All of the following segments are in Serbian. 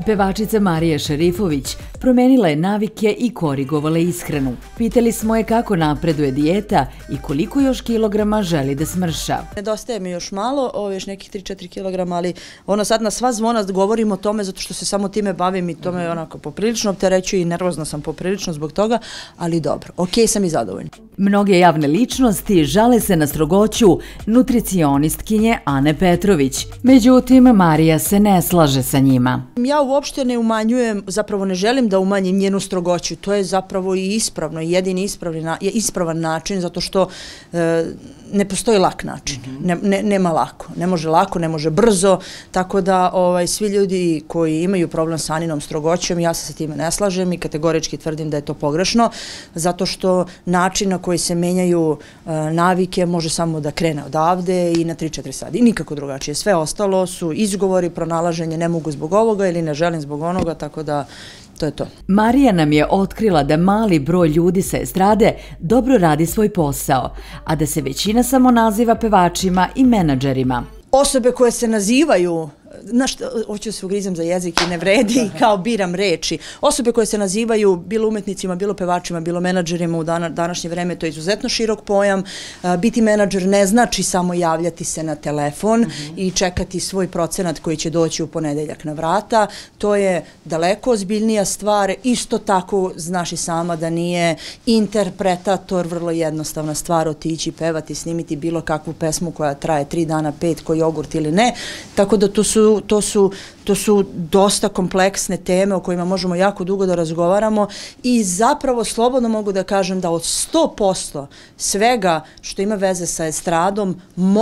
Pevačica Marija Šerifović promenila je navike i korigovala ishranu. Pitali smo je kako napreduje dijeta i koliko još kilograma želi da smrša. Nedostaje mi još malo, još nekih 3-4 kilograma, ali sad na sva zvona govorim o tome zato što se samo time bavim i to me onako poprilično opterećuje i nervozna sam poprilično zbog toga, ali dobro, okej sam i zadovoljna. Mnoge javne ličnosti žale se na strogoću nutricionistkinje Ane Petrović. Međutim, Marija se ne slaže sa njima. Ja uopšte ne umanjujem, zapravo ne želim da umanjim njenu strogoću. To je zapravo i ispravno, jedini ispravan način, zato što ne postoji lak način. Nema lako. Ne može lako, ne može brzo, tako da svi ljudi koji imaju problem sa Aninom strogoćom, ja se sa time ne slažem i kategorički tvrdim da je to pogrešno, zato što način na koji se menjaju navike može samo da krene odavde i na 3-4 sati. I nikako drugačije. Sve ostalo su izgovori, pronalaženje, ne mogu zbog ovoga ili ne želim zbog onoga, tako da to je to. Marija nam je otkrila da mali broj ljudi sa estrade dobro radi svoj posao, a da se većina samo naziva pevačima i menadžerima. Osobe koje se nazivaju, hoću da se ugrizem za jezik i ne vredi, kao biram reči. Osobe koje se nazivaju bilo umetnicima, bilo pevačima, bilo menadžerima u današnje vreme, to je izuzetno širok pojam. Biti menadžer ne znači samo javljati se na telefon i čekati svoj procenat koji će doći u ponedeljak na vrata. To je daleko ozbiljnija stvar. Isto tako znaš i sama da nije interpretator vrlo jednostavna stvar otići, pevati, snimiti bilo kakvu pesmu koja traje 3 dana, 5, koji jogurt ili ne. Tako da to su dosta kompleksne teme o kojima možemo jako dugo da razgovaramo i zapravo slobodno mogu da kažem da od 100% svega što ima veze sa estradom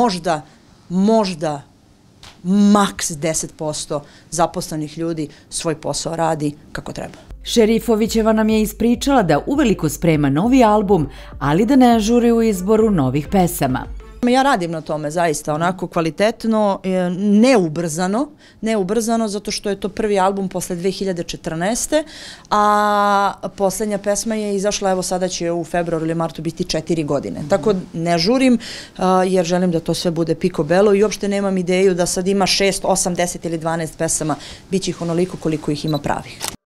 možda maks 10% zaposlenih ljudi svoj posao radi kako treba. Šerifovićeva nam je ispričala da uveliko sprema novi album, ali da ne žuri u izboru novih pesama. Ja radim na tome zaista onako kvalitetno, neubrzano zato što je to prvi album posle 2014. A poslednja pesma je izašla, evo sada će u februaru ili martu biti 4 godine. Tako ne žurim jer želim da to sve bude picobello i uopšte nemam ideju da sad ima 6, 8, 10 ili 12 pesama, bit će ih onoliko koliko ih ima pravih.